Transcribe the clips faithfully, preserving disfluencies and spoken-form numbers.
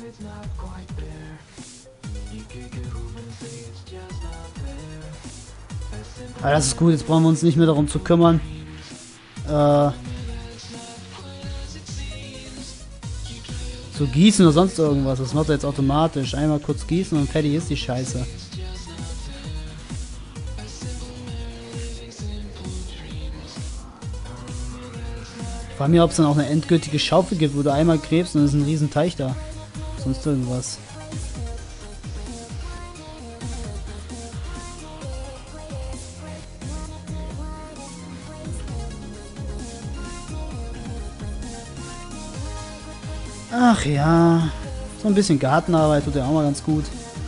Aber das ist gut, jetzt brauchen wir uns nicht mehr darum zu kümmern. Äh, zu gießen oder sonst irgendwas. Das macht er jetzt automatisch. Einmal kurz gießen und fertig ist die Scheiße. Vor allem, ob es dann auch eine endgültige Schaufel gibt, wo du einmal gräbst und es ist ein riesen Teich da. Sonst irgendwas. Ach ja, so ein bisschen Gartenarbeit tut ja auch mal ganz gut.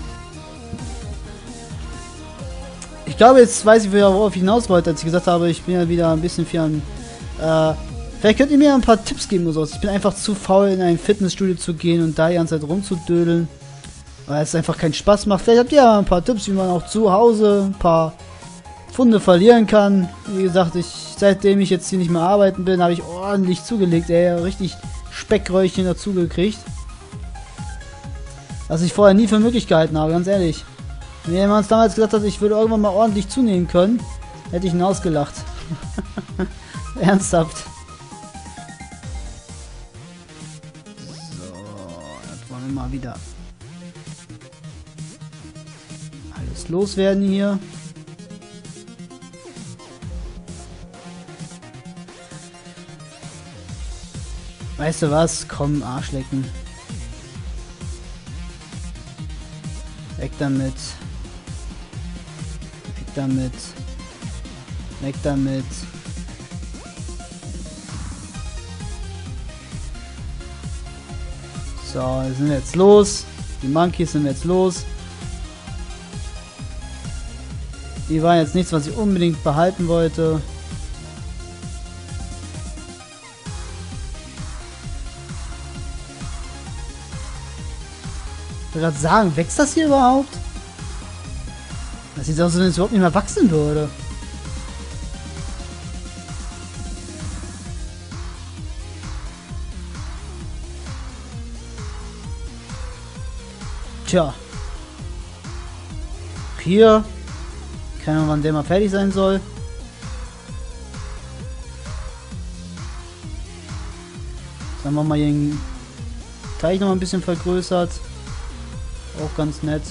Ich glaube, jetzt weiß ich, worauf ich hinaus wollte, als ich gesagt habe, ich bin ja wieder ein bisschen viel an... Äh, vielleicht könnt ihr mir ein paar Tipps geben oder sowas. Ich bin einfach zu faul, in ein Fitnessstudio zu gehen und da die ganze Zeit rumzudödeln, weil es einfach keinen Spaß macht. Vielleicht habt ihr ja ein paar Tipps, wie man auch zu Hause ein paar Pfunde verlieren kann. Wie gesagt, ich, seitdem ich jetzt hier nicht mehr arbeiten bin, habe ich ordentlich zugelegt, ey, richtig Speckröllchen dazu gekriegt. Was ich vorher nie für möglich gehalten habe, ganz ehrlich. Wenn jemand uns damals gesagt hat, ich würde irgendwann mal ordentlich zunehmen können, hätte ich ihn ausgelacht. Ernsthaft. So, jetzt wollen wir mal wieder alles loswerden hier. Weißt du was? Komm, Arschlecken. Weg damit. Weg damit. Weg damit. So, wir sind jetzt los. Die Monkeys sind jetzt los. Die waren jetzt nichts, was ich unbedingt behalten wollte. Ich wollte gerade sagen, wächst das hier überhaupt? Das sieht aus, als wenn es überhaupt nicht mehr wachsen würde. Tja. Hier. Keine Ahnung, wann der mal fertig sein soll. Jetzt haben wir mal hier den Teich noch mal ein bisschen vergrößert. Auch ganz nett.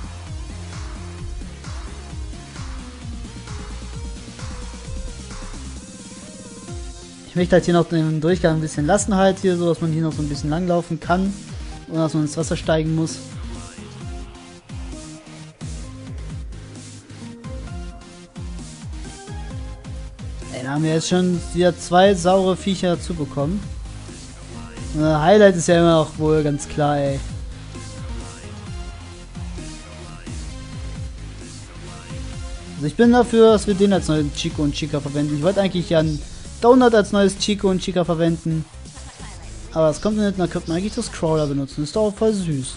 Ich möchte halt hier noch den Durchgang ein bisschen lassen halt hier, so dass man hier noch so ein bisschen langlaufen kann, ohne dass man ins Wasser steigen muss. Ey, da haben wir jetzt schon wieder zwei saure Viecher dazu bekommen. Und das Highlight ist ja immer noch wohl ganz klar, ey. Also ich bin dafür, dass wir den als neuen Chico und Chica verwenden. Ich wollte eigentlich ja einen Donut als neues Chico und Chica verwenden. Aber das kommt nicht, dann könnte man eigentlich das Crawler benutzen. Das ist doch auch voll süß.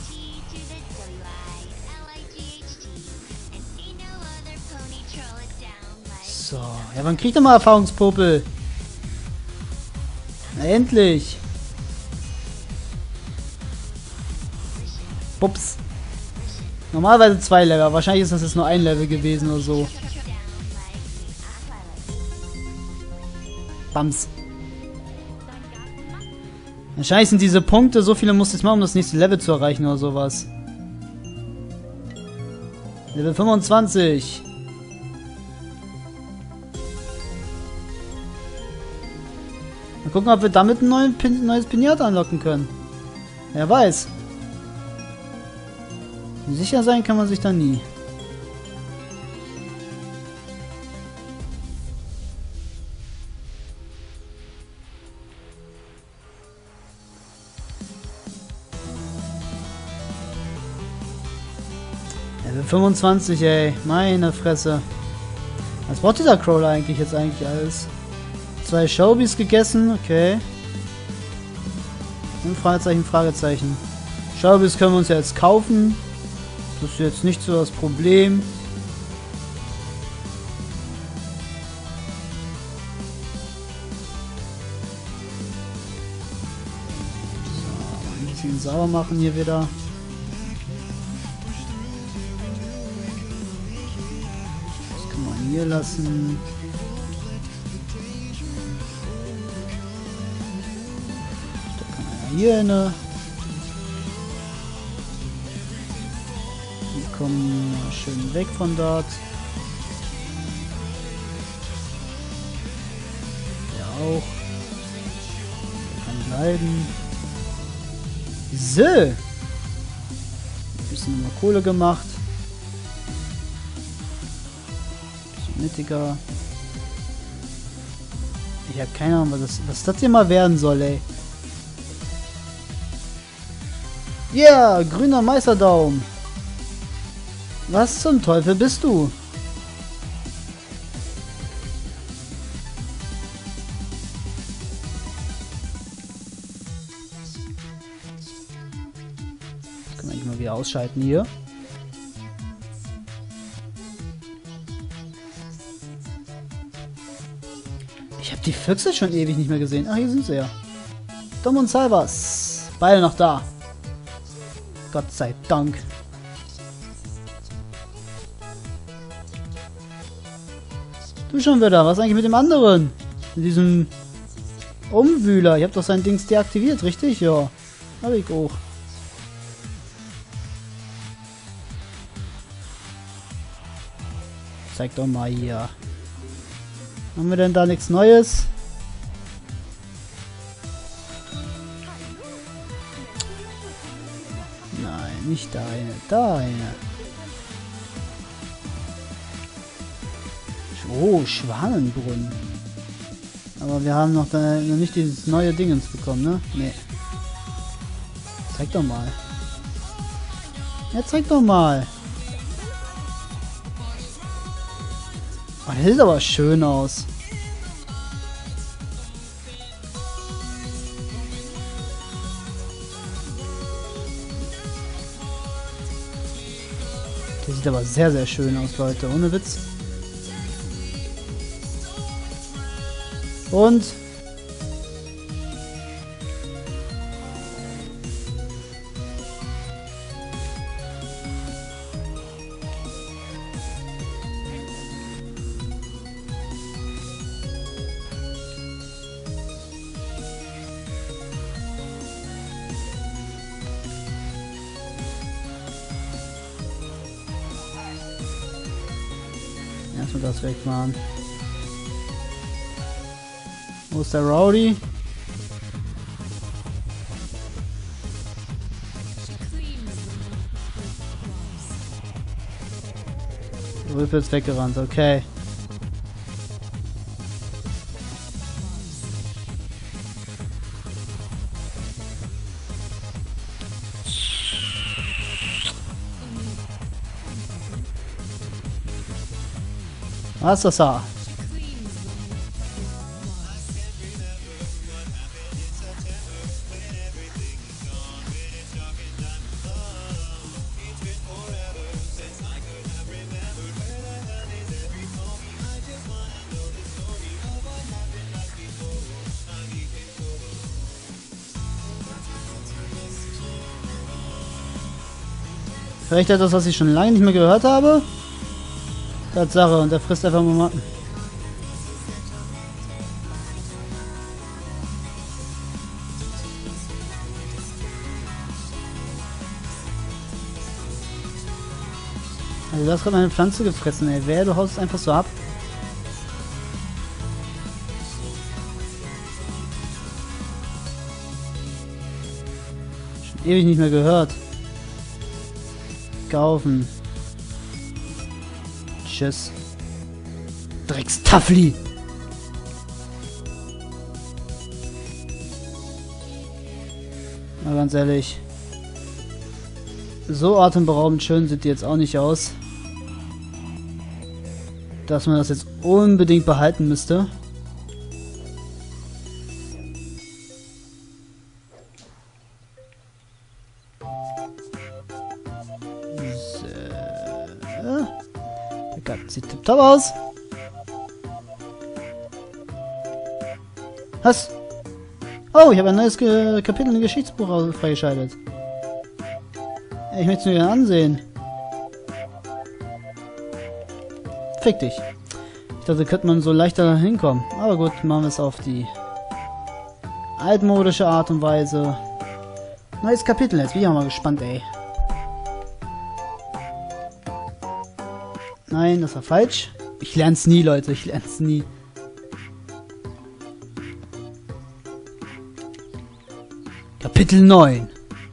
So, ja, wann kriegt er mal Erfahrungspopel? Na, endlich! Pups. Normalerweise zwei Level, wahrscheinlich ist das jetzt nur ein Level gewesen oder so. Bams. Wahrscheinlich sind diese Punkte, so viele musst du jetzt machen, um das nächste Level zu erreichen oder sowas. Level fünfundzwanzig. Mal gucken, ob wir damit ein neuen Pin neues Pinata anlocken können. Wer weiß. Sicher sein kann man sich da nie. Level fünfundzwanzig, ey. Meine Fresse. Was braucht dieser Crawler eigentlich jetzt eigentlich alles? Zwei Showbies gegessen, okay. Und Fragezeichen, Fragezeichen. Showbies können wir uns ja jetzt kaufen. Das ist jetzt nicht so das Problem. So, bisschen sauber machen hier wieder. Das kann man hier lassen. Da kann man hier hin. Die kommen schön weg von dort. Der auch. Bleiben. So. Ein bisschen mehr Kohle gemacht. Ein bisschen mittiger. Ich habe keine Ahnung, was das, was das hier mal werden soll, ey. Ja, yeah, grüner Meisterdaum. Was zum Teufel bist du? Wieder ausschalten hier. Ich habe die Füchse schon ewig nicht mehr gesehen. Ach, hier sind sie ja. Dom und Salvas. Beide noch da. Gott sei Dank. Du schon wieder. Was eigentlich mit dem anderen? Mit diesem Umwühler. Ich habe doch sein Dings deaktiviert, richtig? Ja. Hab ich auch. Zeig doch mal hier. Haben wir denn da nichts Neues? Nein, nicht deine. Deine. Oh, Schwanenbrunnen. Aber wir haben noch, da, noch nicht dieses neue Dingens bekommen, ne? Nee. Zeig doch mal. Ja, zeig doch mal. Oh, das sieht aber schön aus. Der sieht aber sehr, sehr schön aus, Leute. Ohne Witz. Und... erstmal das wegmachen. Wo ist der Rowdy? Der Wolf ist weggerannt, okay. Was ist das da? Vielleicht etwas, was ich schon lange nicht mehr gehört habe. Tatsache, und er frisst einfach mal. Also du hast gerade meine Pflanze gefressen, ey. Wer, du haust es einfach so ab. Schon ewig nicht mehr gehört. Kaufen. Tschüss. Dreckstaffli. Mal ganz ehrlich. So atemberaubend schön sieht die jetzt auch nicht aus. Dass man das jetzt unbedingt behalten müsste. Sieht tipptopp aus. Was? Oh, ich habe ein neues Ge Kapitel im Geschichtsbuch freigeschaltet. Ich möchte es mir gerne ansehen. Fick dich. Ich dachte, könnte man so leichter hinkommen. Aber gut, machen wir es auf die altmodische Art und Weise. Neues Kapitel, jetzt bin ich auch mal gespannt, ey. Nein, das war falsch. Ich lern's nie, Leute, ich lern's nie. Kapitel neun.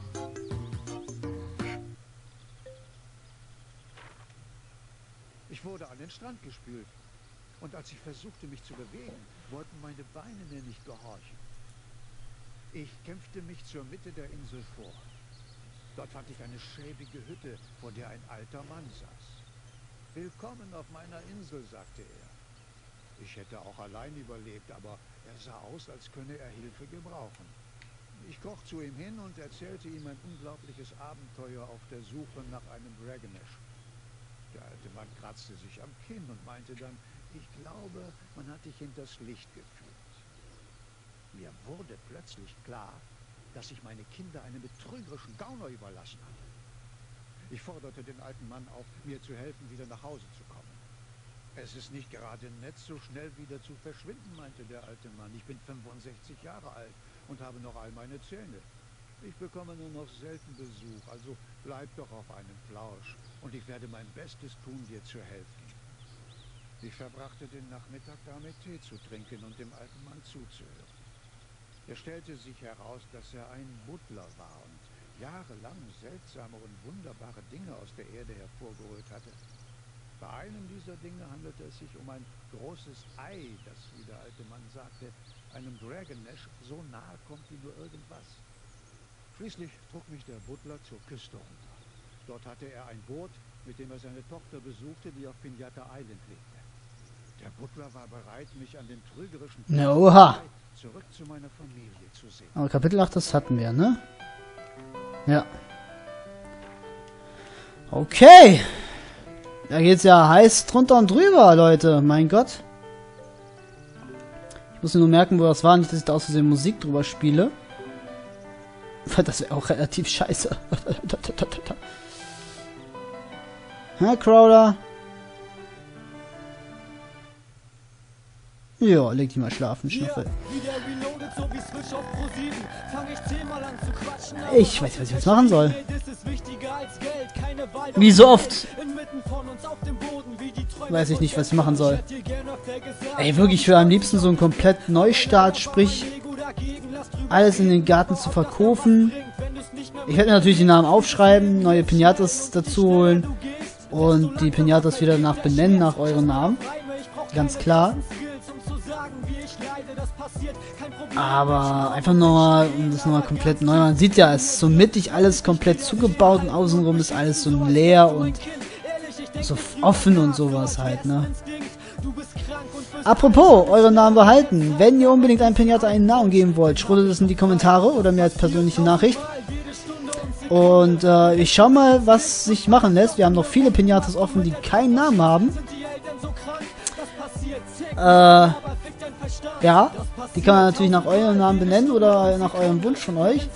Ich wurde an den Strand gespült. Und als ich versuchte, mich zu bewegen, wollten meine Beine mir nicht gehorchen. Ich kämpfte mich zur Mitte der Insel vor. Dort fand ich eine schäbige Hütte, vor der ein alter Mann saß. Willkommen auf meiner Insel, sagte er. Ich hätte auch allein überlebt, aber er sah aus, als könne er Hilfe gebrauchen. Ich kroch zu ihm hin und erzählte ihm ein unglaubliches Abenteuer auf der Suche nach einem Dragonesh. Der alte Mann kratzte sich am Kinn und meinte dann, ich glaube, man hat dich hinters Licht geführt. Mir wurde plötzlich klar, dass ich meine Kinder einem betrügerischen Gauner überlassen hatte. Ich forderte den alten Mann auf, mir zu helfen, wieder nach Hause zu kommen. Es ist nicht gerade nett, so schnell wieder zu verschwinden, meinte der alte Mann. Ich bin fünfundsechzig Jahre alt und habe noch all meine Zähne. Ich bekomme nur noch selten Besuch, also bleib doch auf einem Plausch und ich werde mein Bestes tun, dir zu helfen. Ich verbrachte den Nachmittag damit, Tee zu trinken und dem alten Mann zuzuhören. Es stellte sich heraus, dass er ein Butler war und jahrelang seltsame und wunderbare Dinge aus der Erde hervorgeholt hatte. Bei einem dieser Dinge handelte es sich um ein großes Ei, das, wie der alte Mann sagte, einem Dragonesh so nahe kommt wie nur irgendwas. Schließlich trug mich der Butler zur Küste runter. Dort hatte er ein Boot, mit dem er seine Tochter besuchte, die auf Pinata Island lebte. Der Butler war bereit, mich an den trügerischen Na, oha. zurück zu meiner Familie zu sehen. Aber Kapitel acht, das hatten wir, ne? Ja. Okay. Da geht's ja heiß drunter und drüber, Leute. Mein Gott. Ich muss nur merken, wo das war. Nicht, dass ich da aus Versehen Musik drüber spiele. Das wäre auch relativ scheiße. Hä, Crowder? Ja, leg dich mal schlafen, Schnuffel. Ich weiß nicht, was ich jetzt machen soll. Wie so oft. Weiß ich nicht, was ich machen soll. Ey, wirklich, ich will am liebsten so einen komplett Neustart, sprich alles in den Garten zu verkaufen. Ich werde mir natürlich die Namen aufschreiben, neue Pinatas dazu holen und die Pinatas wieder nach benennen, nach euren Namen. Ganz klar. Aber einfach nochmal, um das nochmal komplett neu, man sieht ja, es ist so mittig alles komplett zugebaut und außenrum ist alles so leer und so offen und sowas halt, ne? Apropos, eure Namen behalten. Wenn ihr unbedingt einem Pinata einen Namen geben wollt, schreibt es in die Kommentare oder mir als persönliche Nachricht. Und äh, ich schau mal, was sich machen lässt. Wir haben noch viele Pinatas offen, die keinen Namen haben. Äh, ja, die kann man natürlich nach eurem Namen benennen oder nach eurem Wunsch von euch.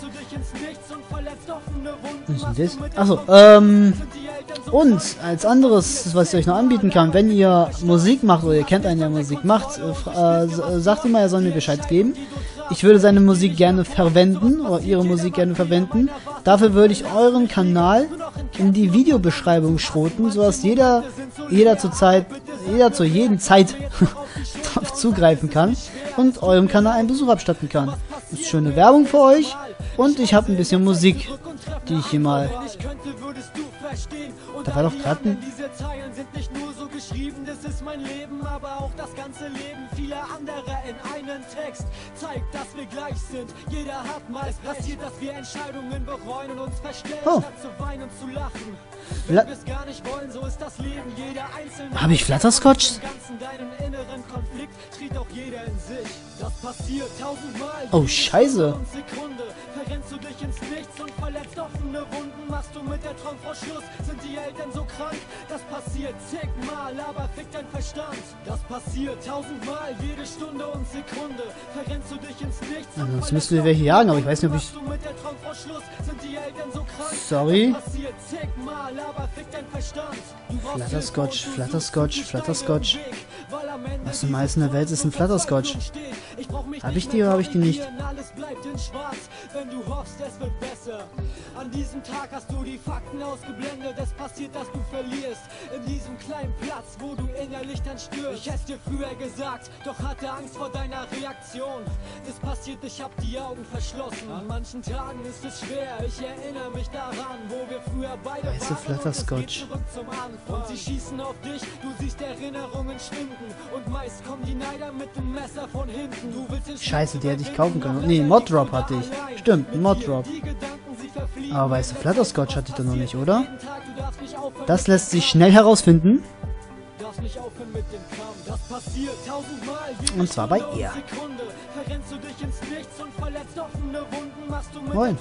Was ist das? Achso, ähm, und als anderes, was ich euch noch anbieten kann, wenn ihr Musik macht oder ihr kennt einen, der Musik macht, äh, äh, sagt ihm mal, er soll mir Bescheid geben. Ich würde seine Musik gerne verwenden oder ihre Musik gerne verwenden. Dafür würde ich euren Kanal in die Videobeschreibung schroten, sodass jeder, jeder zur Zeit, jeder zu jeden Zeit darauf zugreifen kann und eurem Kanal einen Besuch abstatten kann. Das ist schöne Werbung für euch und ich habe ein bisschen Musik, die ich hier mal... Da war doch gerade ein... Diese Zeilen sind nicht nur so geschrieben, das ist mein Leben, aber auch das ganze Leben vieler anderer in einem Text. Zeigt, dass wir gleich sind. Jeder hat mal passiert, dass wir Entscheidungen bereuen und uns verstellen, Oh. statt zu weinen und zu lachen. Fla Wenn wir es gar nicht wollen, so ist das Leben. Jeder einzelne... Habe ich Flatterscotch? Im ganzen deinen inneren Konflikt tritt auch jeder in sich. Das passiert tausendmal. Oh, Scheiße. Sekunde verrennst du dich ins Nichts und verletzt offene Wunden. Machst du mit der Traumfrau Schluss, Schluss sind die Eltern so krank. Das passiert zigmal, aber fick dein Verstand. Das passiert tausendmal, jede Stunde und Sekunde. Verrennst du dich ins Nichts. Also, sonst müssten wir welche jagen, aber ich weiß nicht, ob ich... Sorry. Flatterscotch, Flatterscotch, Flatterscotch. Was im Eis in der Welt ist ein Flatterscotch? Habe ich die oder habe ich die nicht? Alles bleibt in schwarz, wenn du hoffst, es wird besser. An diesem Tag hast du die Fakten ausgeblendet. Es passiert, dass du verlierst. In diesem kleinen Platz, wo du innerlich dann stürzt. Ich hätte dir früher gesagt, doch hatte Angst vor deiner Reaktion. Es passiert, ich hab die Augen verschlossen. An manchen Tagen ist es schwer. Ich erinnere mich daran, wo wir früher beide Weiße waren. Flatterscotch. Und, zum und sie schießen auf dich, du siehst Erinnerungen schwinden. Und meist kommen die Neider mit dem Messer von hinten. Du willst den Scheiße, die hätte ich kaufen können. Nee, Moddrop hatte ich. Stimmt, ein Moddrop. Aber weiße Flatterscotch hatte ich doch noch nicht, oder? Das lässt sich schnell herausfinden. Und zwar bei ihr. Moin.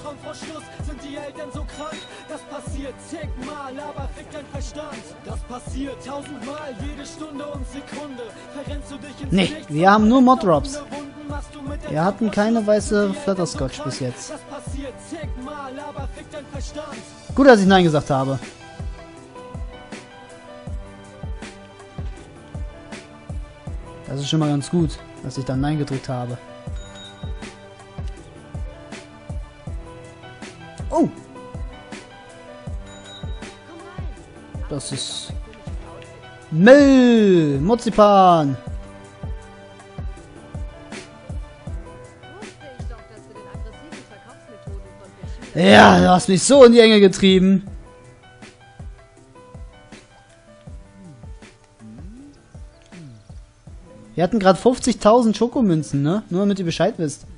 Nee, wir haben nur Moddrops. Wir hatten keine weiße Flatterscotch bis jetzt. Gut, dass ich Nein gesagt habe. Das ist schon mal ganz gut, dass ich dann Nein gedrückt habe. Oh! Das ist... Müll! Marzipan! Ja, du hast mich so in die Enge getrieben. Wir hatten gerade fünfzigtausend Schokomünzen, ne? Nur damit ihr Bescheid wisst.